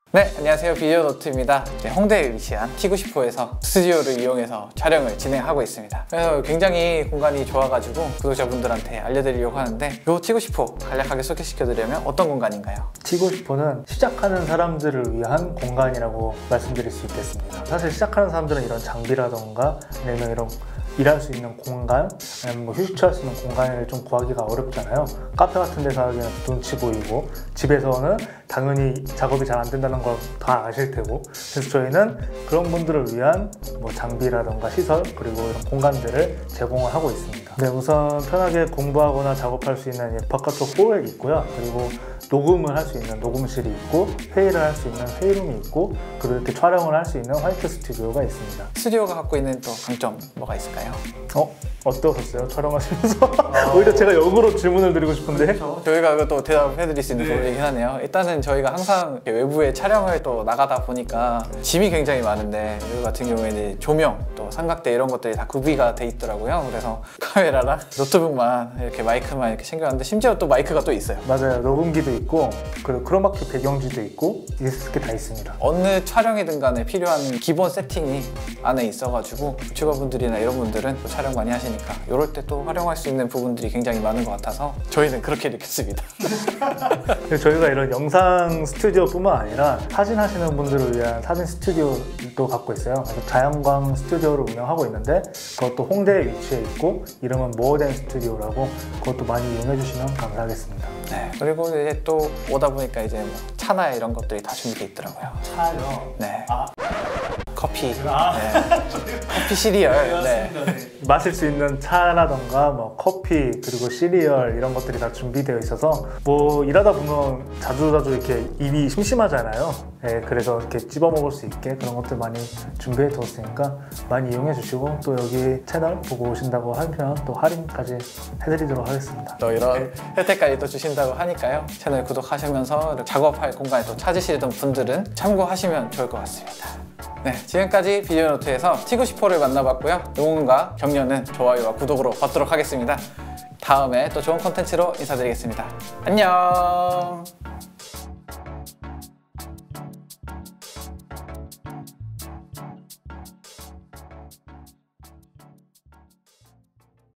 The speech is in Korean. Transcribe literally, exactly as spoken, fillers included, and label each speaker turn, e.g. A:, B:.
A: 네, 안녕하세요. 비디오노트입니다. 홍대에 위치한 티 구십오에서 스튜디오를 이용해서 촬영을 진행하고 있습니다. 그래서 굉장히 공간이 좋아가지고 구독자분들한테 알려드리려고 하는데, 이 티 구십오 간략하게 소개시켜드리려면 어떤 공간인가요?
B: 티 구십오는 시작하는 사람들을 위한 공간이라고 말씀드릴 수 있겠습니다. 사실 시작하는 사람들은 이런 장비라던가 아니면 이런 일할 수 있는 공간, 아니면 뭐 휴식 취할 수 있는 공간을 좀 구하기가 어렵잖아요. 카페 같은 데서 하기에는 눈치 보이고, 집에서는 당연히 작업이 잘 안 된다는 걸 다 아실 테고, 그래서 저희는 그런 분들을 위한 뭐 장비라던가 시설, 그리고 이런 공간들을 제공을 하고 있습니다. 네, 우선 편하게 공부하거나 작업할 수 있는 바깥쪽 홀이 있고요. 그리고 녹음을 할 수 있는 녹음실이 있고, 회의를 할 수 있는 회의룸이 있고, 그리고 이렇게 촬영을 할 수 있는 화이트 스튜디오가 있습니다.
A: 스튜디오가 갖고 있는 또 강점 뭐가 있을까요?
B: 어? 어떠셨어요? 촬영하시면서? 어... 오히려 제가 역으로 질문을 드리고 싶은데.
A: 그렇죠. 저희가 또 대답해드릴 수 있는 네. 부분이긴 하네요. 일단은 저희가 항상 외부에 촬영을 또 나가다 보니까 짐이 굉장히 많은데, 여기 같은 경우에는 조명, 또 삼각대 이런 것들이 다 구비가 돼 있더라고요. 그래서 카메라랑 노트북만 이렇게 마이크만 이렇게 챙겨왔는데, 심지어 또 마이크가 또 있어요. 맞아요.
B: 녹음기도 있고, 그리고 크로마키 배경지도 있고, 디스크 다 있습니다.
A: 어느 촬영이든 간에 필요한 기본 세팅이 안에 있어가지고 유튜버분들이나 이런 분들은 또 촬영 많이 하시니까 이럴 때 또 활용할 수 있는 부분들이 굉장히 많은 것 같아서 저희는 그렇게 느꼈습니다.
B: 저희가 이런 영상 스튜디오뿐만 아니라 사진 하시는 분들을 위한 사진 스튜디오도 갖고 있어요. 그래서 자연광 스튜디오를 운영하고 있는데, 그것도 홍대에 위치해 있고, 이름은 모어댄 스튜디오라고, 그것도 많이 이용해 주시면 감사하겠습니다.
A: 네, 그리고 이제 또 오다 보니까 이제 뭐 차나 이런 것들이 다 준비되어 있더라고요.
B: 차요?
A: 네.
B: 아.
A: 커피, 아. 네. 커피 시리얼, 네.
B: 마실 수 있는 차라던가 뭐 커피, 그리고 시리얼 이런 것들이 다 준비되어 있어서, 뭐 일하다 보면 자주자주 이렇게 입이 심심하잖아요. 네, 그래서 이렇게 찝어 먹을 수 있게 그런 것들 많이 준비해 두었으니까 많이 이용해 주시고, 또 여기 채널 보고 오신다고 하면 또 할인까지 해드리도록 하겠습니다.
A: 또 이런 혜택까지 또 주신다고 하니까요, 채널 구독하시면서 작업할 공간을 또 찾으시던 분들은 참고하시면 좋을 것 같습니다. 네, 지금까지 비디오노트에서 티 구십오를 만나봤고요. 응원과 격려는 좋아요와 구독으로 받도록 하겠습니다. 다음에 또 좋은 콘텐츠로 인사드리겠습니다. 안녕.